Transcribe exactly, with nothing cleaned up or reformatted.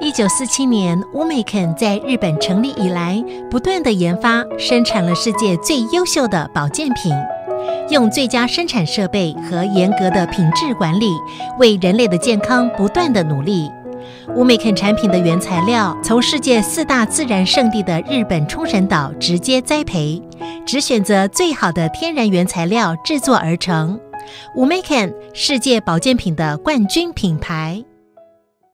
一九四七年，乌美肯在日本成立以来，不断地研发、生产了世界最优秀的保健品，用最佳生产设备和严格的品质管理，为人类的健康不断地努力。乌美肯产品的原材料从世界四大自然圣地的日本冲绳岛直接栽培，只选择最好的天然原材料制作而成。乌美肯，世界保健品的冠军品牌。